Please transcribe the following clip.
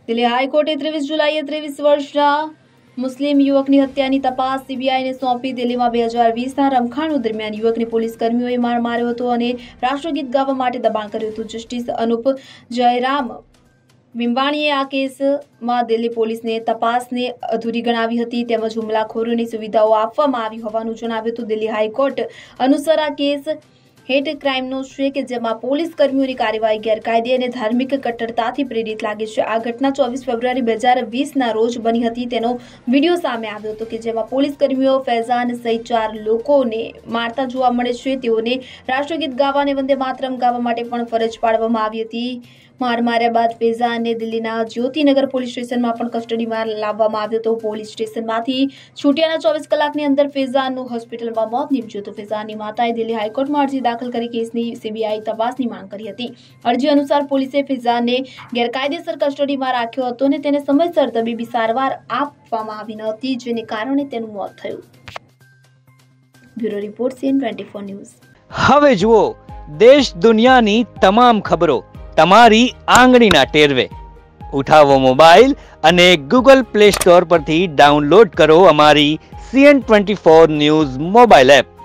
દિલ્હી હાઈકોર્ટે 23 જુલાઈએ 23 વર્ષના મુસ્લિમ યુવકની હત્યાની તપાસ સીબીઆઈને સોંપી। દિલ્હીમાં 2020ના રમખાણો દરમિયાન યુવકને પોલીસ કર્મીઓએ માર માર્યો હતો અને રાષ્ટ્રગીત ગાવા માટે દબાણ કર્યું હતું। જસ્ટિસ અનુપ જયરામ વિંબાણીએ આ કેસમાં દિલ્હી પોલીસને તપાસને અધૂરી ગણાવી હતી તેમજ હુમલાખોરોની સુવિધાઓ આપવામાં આવી હોવાનું જણાવ્યું હતું। દિલ્હી હાઈકોર્ટ અનુસાર આ કેસ હેટ ક્રાઇમનો છે કે જેમાં પોલીસ કર્મીઓની કાર્યવાહી ગેરકાયદે અને ધાર્મિક કટ્ટરતાથી પ્રેરિત લાગે છે। આ ઘટના 24 ફેબ્રુઆરી 2020ના રોજ બની હતી। તેનો વિડીયો સામે આવ્યો હતો કે જેમાં પોલીસ કર્મીઓ ફૈઝાન સહિત 4 લોકોને મારતા જોવા મળે છે। તેઓને રાષ્ટ્રગીત ગાવા અને વંદે માતરમ ગાવા માટે પણ ફરજ પાડવામાં આવી હતી। માર માર્યા બાદ ફૈઝાનને દિલ્હીના જ્યોતિનગર પોલીસ સ્ટેશનમાં પણ કસ્ટડીમાં લાવવામાં આવ્યો હતો। પોલીસ સ્ટેશનમાંથી છૂટ્યાના 24 કલાકની અંદર ફૈઝાનનું હોસ્પિટલમાં મોત નીપજ્યું હતું। ફૈઝાનની માતાએ દિલ્હી હાઈકોર્ટમાં અરજી દાખલ કરી કેસની સીબીઆઈ તપાસની માંગ કરી હતી। અરજી અનુસાર પોલીસે ફૈઝાનને ગેરકાયદેસર કસ્ટડીમાં રાખ્યો હતો અને તેને સમયસર તબીબી સારવાર આપવામાં આવી ન હતી જેને કારણે તેનું મોત થયું। Bureau report CN24 news. હવે જુઓ દેશ દુનિયાની તમામ ખબરો તમારી આંગળીના ટેરવે। ઉઠાવો મોબાઈલ અને ગૂગલ પ્લે સ્ટોર પરથી ડાઉનલોડ કરો અમારી CN24 ન્યૂઝ મોબાઈલ એપ।